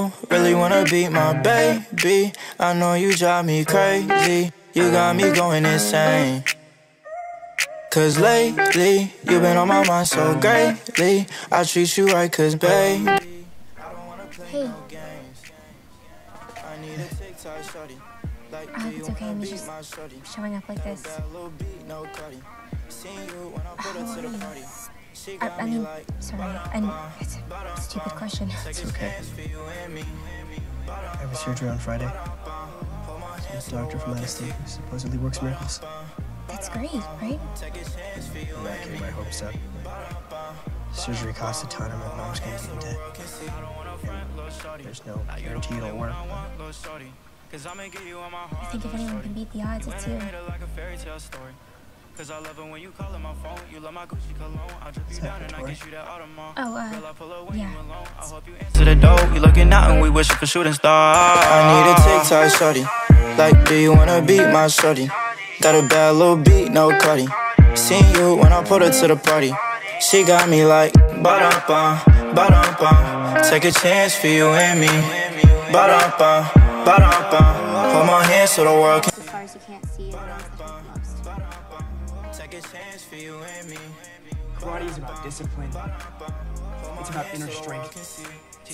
you really wanna be my baby. I know you drive me crazy, you got me going insane. Cause lately, you've been on my mind so greatly. I treat you right cause baby, I don't wanna play no games. I need a TikTok shorty. I hope it's okay me just showing up like this. I mean, sorry, it's a stupid question. It's okay. I have surgery on Friday. This doctor from out of state who supposedly works miracles. That's great, right? I'm not getting my hopes up. Surgery costs a ton and my mom's gonna be in debt. And there's no guarantee it'll work. I think if anyone can beat the odds, it's you. Yeah. To the door, you looking out and we wishing for shooting stars. I need a TikTok shorty. Like, do you wanna beat my shorty? Got a bad little beat, no cutty. Seen you when I put her to the party. She got me like, ba-dum-bum, ba-dum-bum. Take a chance for you and me. Ba-dum-bum, ba-dum-bum. Hold my hand so the world can. As far as you can't see it, Take a chance for you and me. Karate is about discipline. It's about inner strength.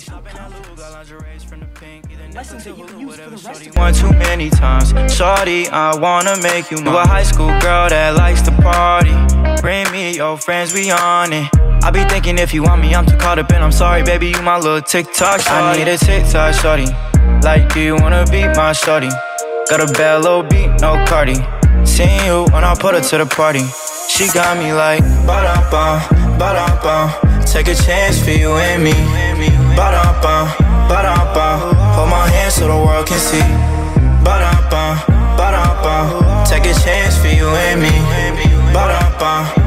Lessons that you can use for the rest of your life. One too many times, shorty, I wanna make you a high school girl that likes to party. Bring me your friends, we on it. I be thinking if you want me, I'm too caught up and I'm sorry, baby, you my little TikTok shorty. I need a TikTok shorty. Like, do you wanna beat my shorty? Got a bad little beat, no Cardi. Seen you when I put her to the party. She got me like, ba-dum-bum, ba-dum-bum. Take a chance for you and me. Ba-dum-bum, ba-dum-bum. Hold my hand so the world can see. Ba-dum-bum, ba-dum-bum. Take a chance for you and me. Ba-dum-bum.